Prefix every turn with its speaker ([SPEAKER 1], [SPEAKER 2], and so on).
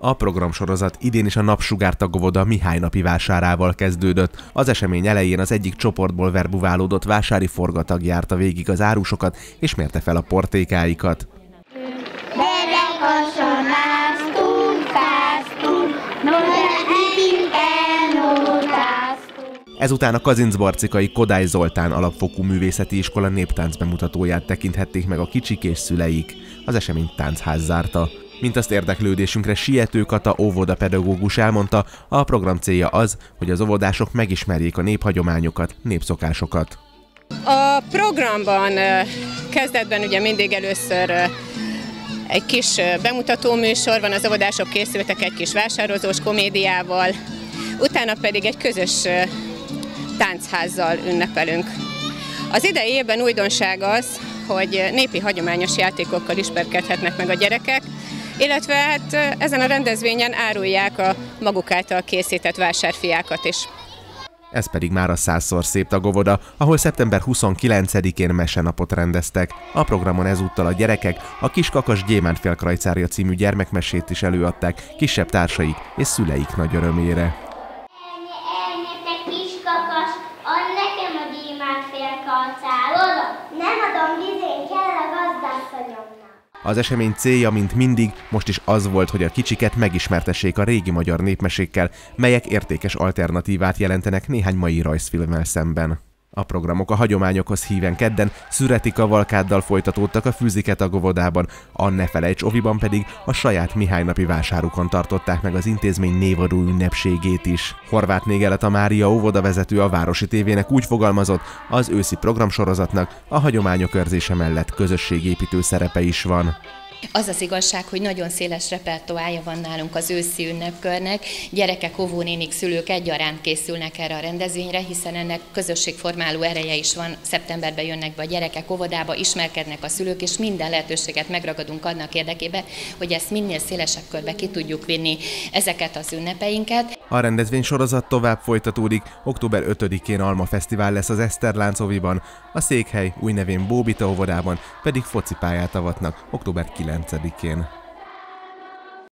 [SPEAKER 1] A programsorozat idén is a Napsugár tagóvoda Mihály napi vásárával kezdődött. Az esemény elején az egyik csoportból verbuválódott vásári forgatag járta végig az árusokat és mérte fel a portékáikat. Ezután a kazincbarcikai Kodály Zoltán alapfokú művészeti iskola néptánc bemutatóját tekinthették meg a kicsik és szüleik. Az eseményt táncház zárta. Mint azt érdeklődésünkre Siető Kata óvodapedagógus elmondta, a program célja az, hogy az óvodások megismerjék a néphagyományokat, népszokásokat.
[SPEAKER 2] A programban kezdetben ugye mindig először egy kis bemutató műsor van, az óvodások készültek egy kis vásározós komédiával, utána pedig egy közös táncházzal ünnepelünk. Az idei évben újdonság az, hogy népi hagyományos játékokkal ismerkedhetnek meg a gyerekek, illetve hát ezen a rendezvényen árulják a maguk által készített vásárfiákat is.
[SPEAKER 1] Ez pedig már a 100-szor szép tagóvoda, ahol szeptember 29-én mesenapot rendeztek. A programon ezúttal a gyerekek a Kiskakas Gyémántfélkrajcárja című gyermekmesét is előadták kisebb társaik és szüleik nagy örömére.
[SPEAKER 3] Kiskakas, add nekem a gyémántfélkrajcárodat, nem adom, bizony kell a gazdászonyomnak.
[SPEAKER 1] Az esemény célja, mint mindig, most is az volt, hogy a kicsiket megismertessék a régi magyar népmesékkel, melyek értékes alternatívát jelentenek néhány mai rajzfilmmel szemben. A programok a hagyományokhoz híven kedden szüreti kavalkáddal folytatódtak a Fűzike tagóvodában, a Ne felejts oviban pedig a saját Mihály napi vásárukon tartották meg az intézmény névadó ünnepségét is. Horváth Négeleta Mária óvodavezető a Városi Tévének úgy fogalmazott, az őszi programsorozatnak a hagyományok őrzése mellett közösségépítő szerepe is van.
[SPEAKER 4] Az az igazság, hogy nagyon széles repertoárja van nálunk az őszi ünnepkörnek. Gyerekek, óvónénik, szülők egyaránt készülnek erre a rendezvényre, hiszen ennek közösségformáló ereje is van. Szeptemberben jönnek be a gyerekek óvodába, ismerkednek a szülők, és minden lehetőséget megragadunk annak érdekében, hogy ezt minél szélesebb körbe ki tudjuk vinni ezeket az ünnepeinket.
[SPEAKER 1] A rendezvény sorozat tovább folytatódik, október 5-én Alma Fesztivál lesz az Eszterlánc oviban, a Székhely új nevén Bóbita óvodában pedig focipályát avatnak október 9-én.